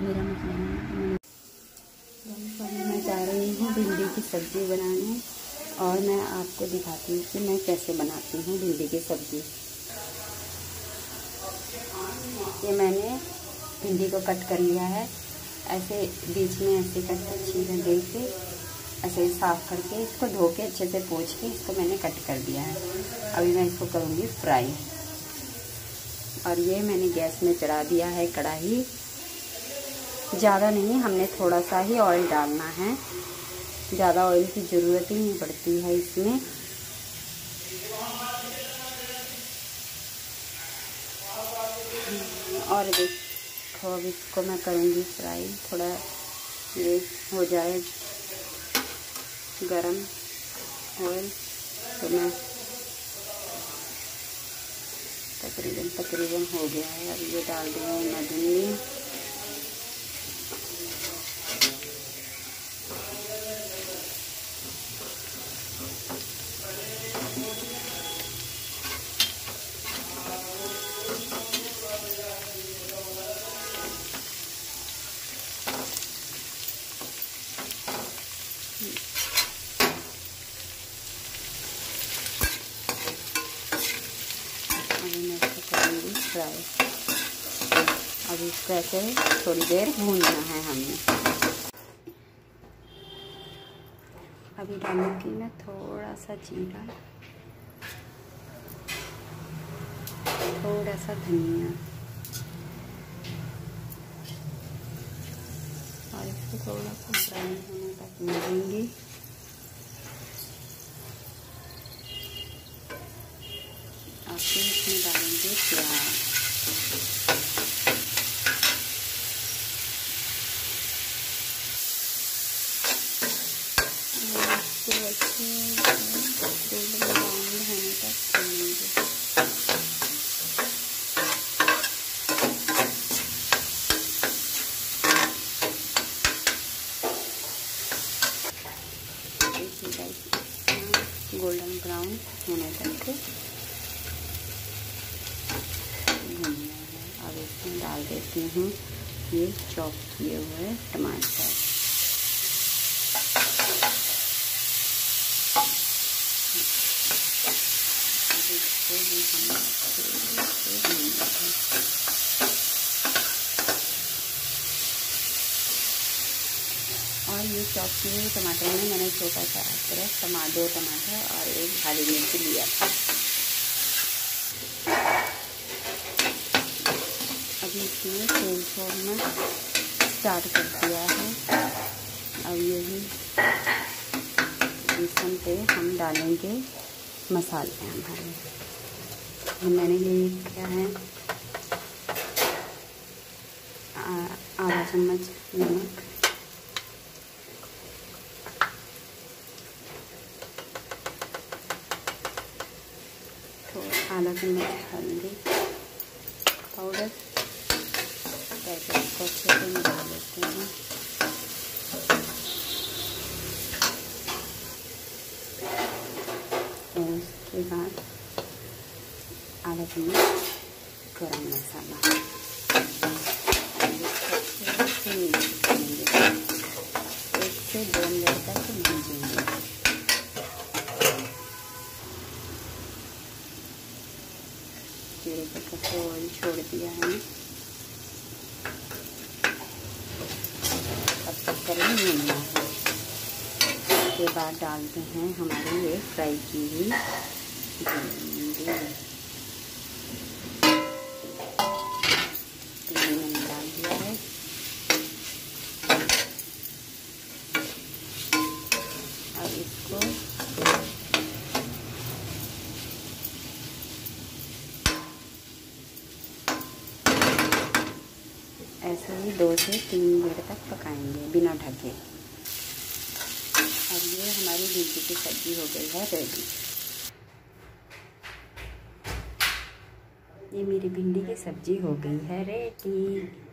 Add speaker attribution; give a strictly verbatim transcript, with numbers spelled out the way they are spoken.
Speaker 1: मेरा मतलब मैं जा रही हूँ भिंडी की सब्ज़ी बनाने और मैं आपको दिखाती हूँ कि मैं कैसे बनाती हूँ भिंडी की सब्ज़ी। ये मैंने भिंडी को कट कर लिया है, ऐसे बीच में ऐसे कट कर छील दे के ऐसे साफ़ करके इसको धो के अच्छे से पोंछ के इसको मैंने कट कर दिया है। अभी मैं इसको करूँगी फ्राई। और ये मैंने गैस में चढ़ा दिया है कढ़ाई। ज़्यादा नहीं, हमने थोड़ा सा ही ऑयल डालना है, ज़्यादा ऑयल की ज़रूरत ही नहीं पड़ती है इसमें। और देखो अब इसको मैं करूँगी फ्राई। थोड़ा ये हो जाए गरम ऑयल तो मैं तकरीबन तकरीबन हो गया है। अब ये डाल दूँगी मैं भिंडी। मैं इसको करूँगी फ्राई। अब इसको ऐसे थोड़ी देर भूनना है हमने। अभी डालूंगी मैं थोड़ा सा जीरा, थोड़ा सा धनिया और इसको थोड़ा सा ब्राउन होने तक भूनूंगी। और फिर इसमें डालेंगे प्याज। इसको अच्छे गोल्डन ब्राउन होने तक भूनेंगे। गोल्डन ब्राउन होने तक भूनना है। अब इसमें डाल देती हूँ ये चॉप किए हुए टमाटर। अब इसको भी हम भूनना है। और ये चॉप किए हुए टमाटर में मैंने छोटा सा अदरक, टमा दो टमाटर और एक हरी मिर्च लिया था। अभी इसमें तेल छोड़ना स्टार्ट कर दिया है। अब यही बेसन पे हम डालेंगे मसाले हमारे। मैंने ये क्या है आधा चम्मच नमक, आधा चम्मच हल्दी पाउडर, पैकेट को अच्छे से मिला लेते हैं। और उसके बाद आधा चम्मच गरम मसाला। एक से दो मिनट तक भूनेंगे। जीरे का ऑयल छोड़ दिया है, तब तक करें भूनना है। उसके बाद डालते हैं हमारे ये फ्राई की हुई भिंडी। भिंडी मैंने डाल दिया है। अब इसको ऐसे ही दो से तीन मिनट तक पकाएंगे बिना ढके। अब ये हमारी भिंडी की सब्ज़ी हो गई है रेडी। ये मेरी भिंडी की सब्ज़ी हो गई है रेडी।